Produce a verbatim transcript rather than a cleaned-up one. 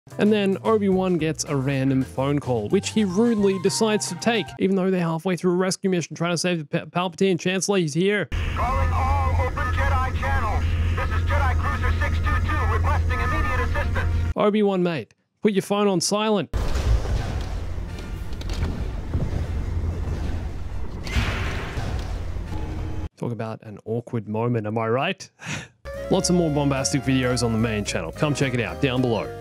And then Obi-Wan gets a random phone call, which he rudely decides to take, even though they're halfway through a rescue mission trying to save the P Palpatine Chancellor. He's here. Calling all open Jedi channels. This is Jedi Cruiser six two two requesting immediate assistance. Obi-Wan, mate, put your phone on silent. Talk about an awkward moment, am I right? Lots of more bombastic videos on the main channel. Come check it out down below.